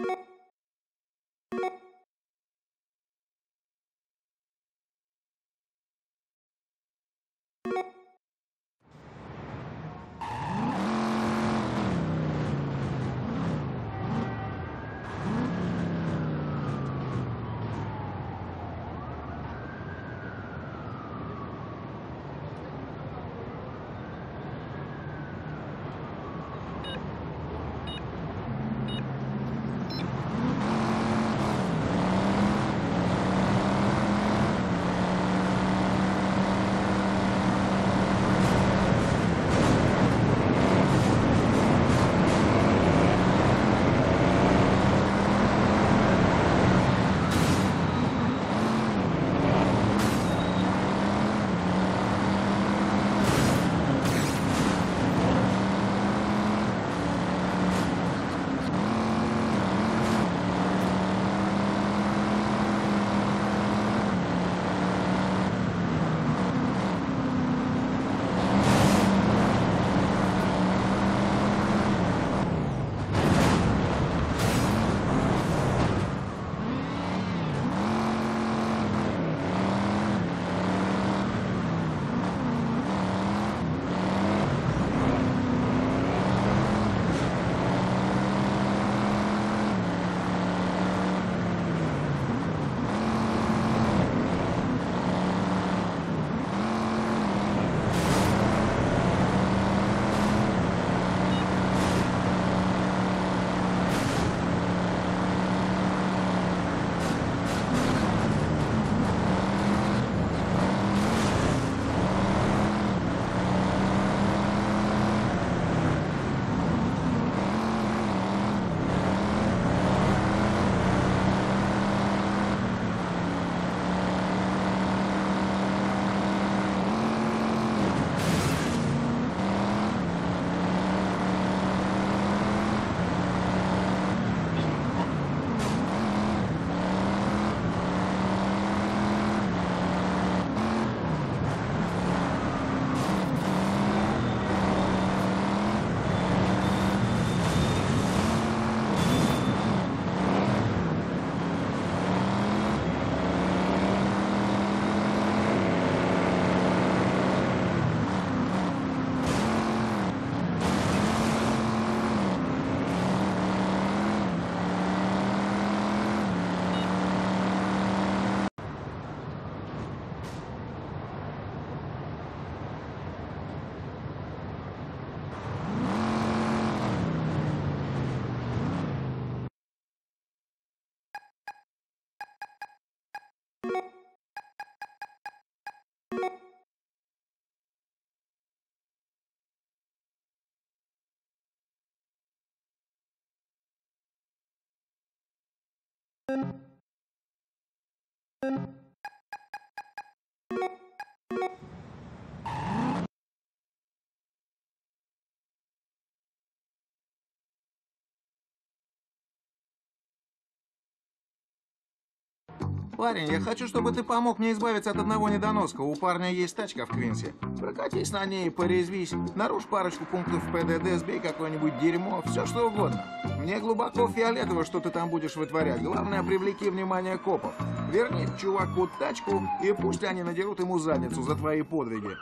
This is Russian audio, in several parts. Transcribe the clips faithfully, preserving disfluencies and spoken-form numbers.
Парень, я хочу, чтобы ты помог мне избавиться от одного недоноска. У парня есть тачка в Квинсе. Прокатись на ней, порезвись, нарушь парочку пунктов ПДД, сбей какое-нибудь дерьмо, все что угодно. Мне глубоко фиолетово, что ты там будешь вытворять. Главное, привлеки внимание копов. Верни чуваку тачку, и пусть они надерут ему задницу за твои подвиги.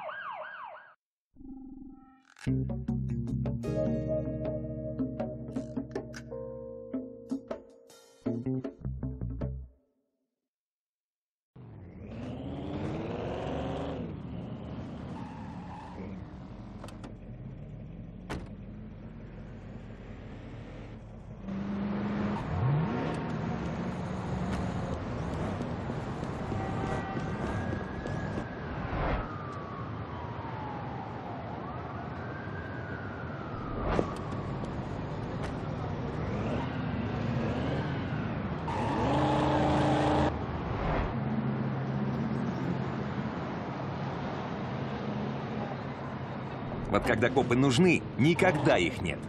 Вот когда копы нужны, никогда их нет.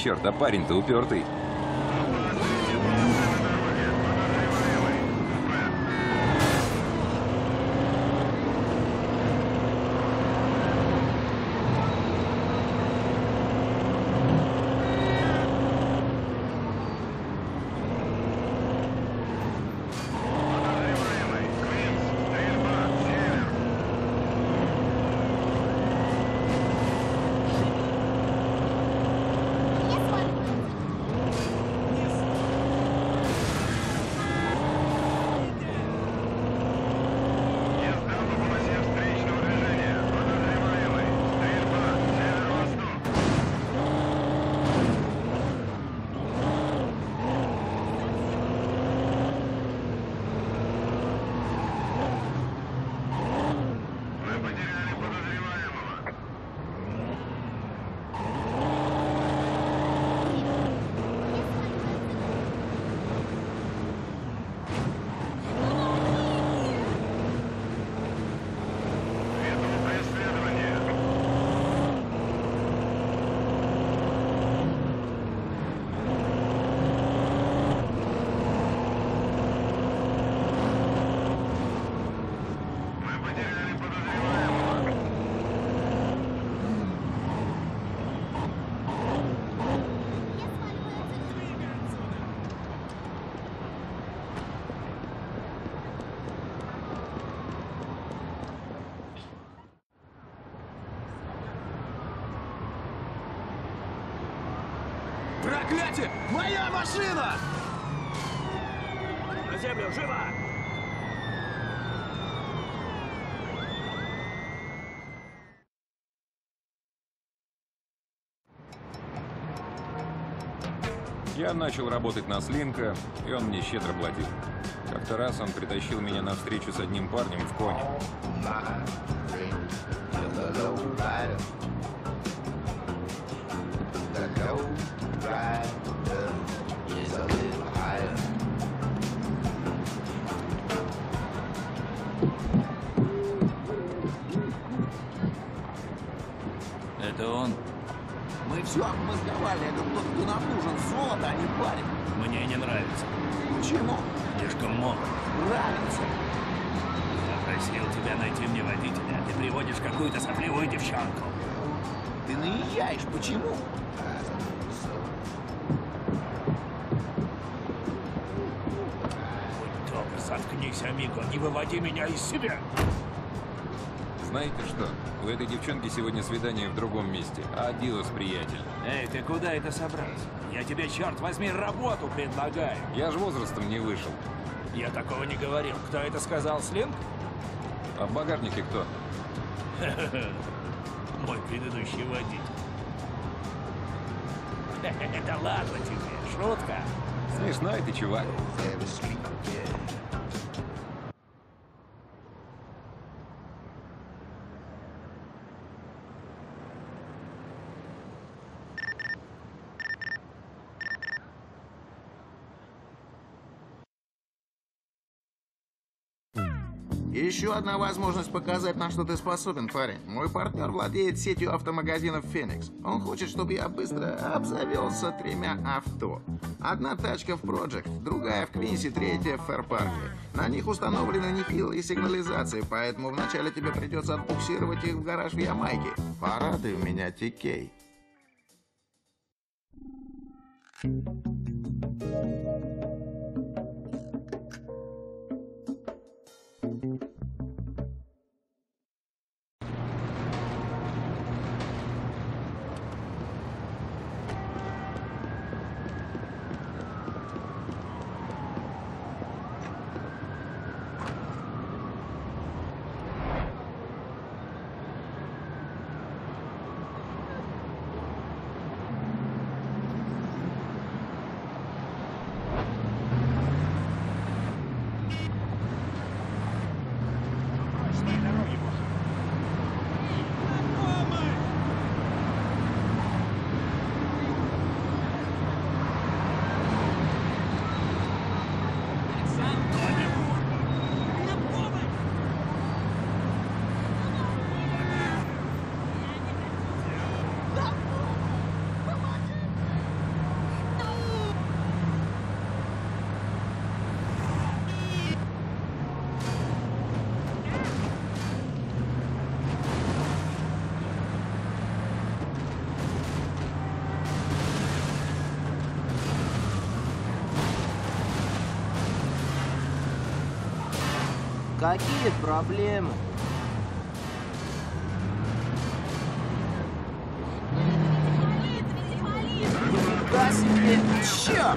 черт, а парень-то упертый. Проклятие! Моя машина! На землю, живо! Я начал работать на Слинка, и он мне щедро платил. Как-то раз он притащил меня на встречу с одним парнем в коне. Это он? Мы все обмозговали, это тот, кто нам нужен. Золото, а не парень. Мне не нравится. Почему? Слишком молод. Нравится. Я просил тебя найти мне водителя, а ты приводишь какую-то сопливую девчонку. Ты наезжаешь, почему? Будь добр, заткнись, Амиго, не выводи меня из себя. Знаете что? У этой девчонки сегодня свидание в другом месте. Адилос, приятель. Эй, ты куда это собрался? Я тебе, черт возьми, работу предлагаю. Я ж возрастом не вышел. Я такого не говорил. Кто это сказал, Слинг? А в багажнике кто? Мой предыдущий водитель. Да ладно тебе, шутка. Смешной ты, чувак. Еще одна возможность показать, на что ты способен, парень. Мой партнер владеет сетью автомагазинов «Феникс». Он хочет, чтобы я быстро обзавелся тремя авто. Одна тачка в Project, другая в Квинсе, третья в Фэрпарке. На них установлены нехилые сигнализации, поэтому вначале тебе придется отбуксировать их в гараж в Ямайке. Порадуй меня, Ти Кей. Какие проблемы? Нифига себе! Чё?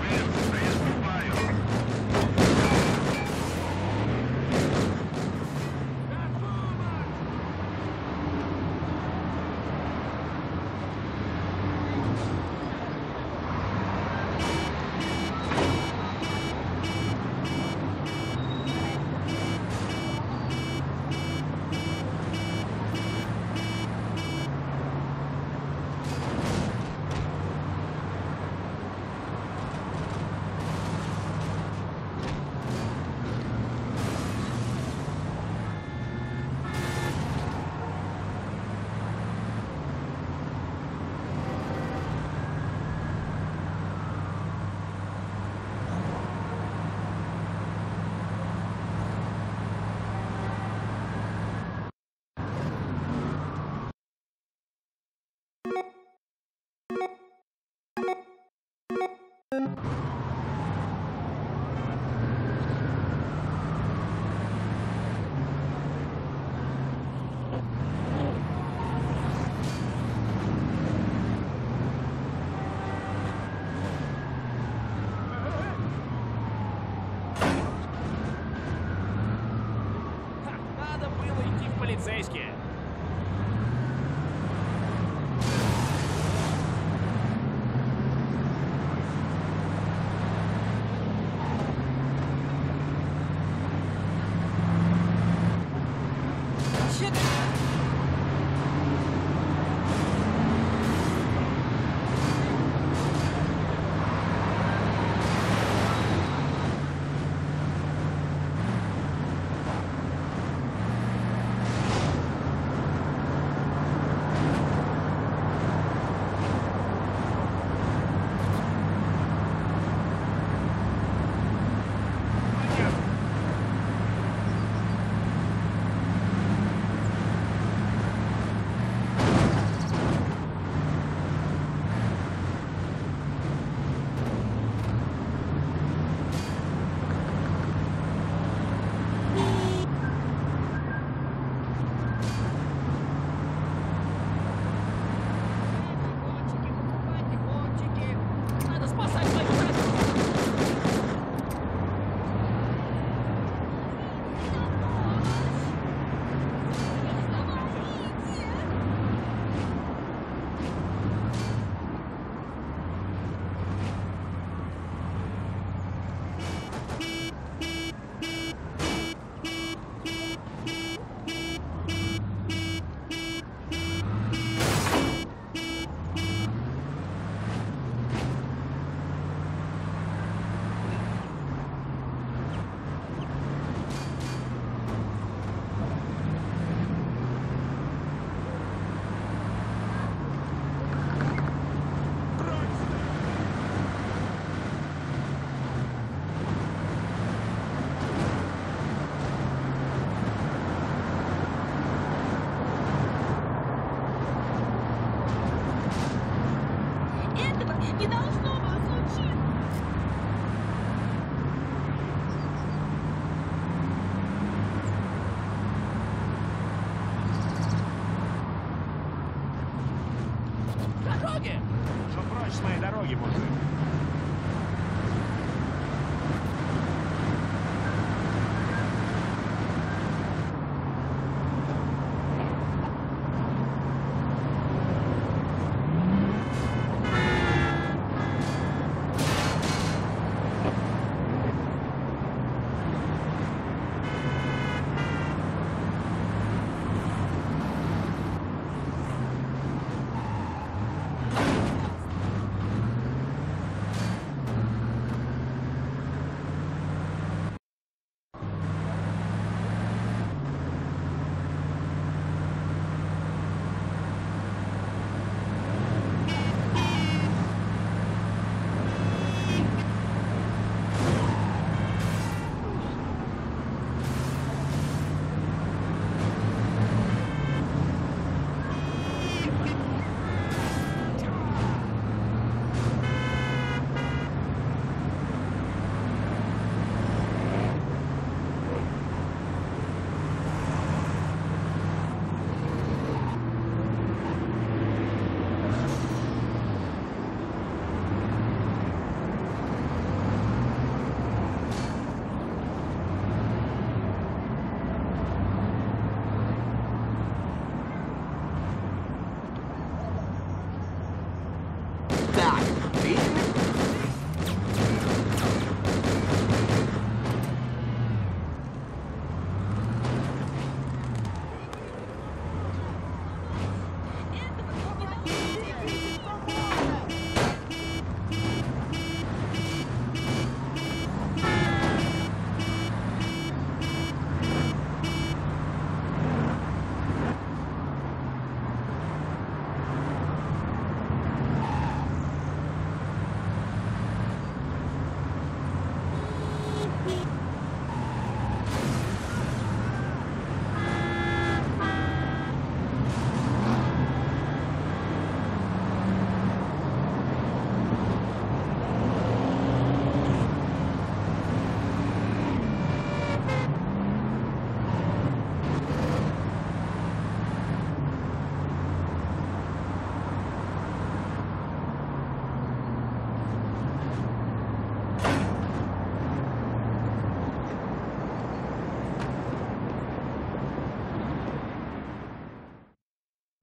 Надо было идти в полицейские. Надо спасать свою Не должно было случиться. дороги! Что прочь с моей дороги, мужик?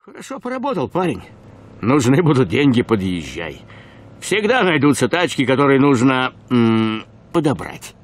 Хорошо поработал, парень. Нужны будут деньги, подъезжай. Всегда найдутся тачки, которые нужно м, подобрать.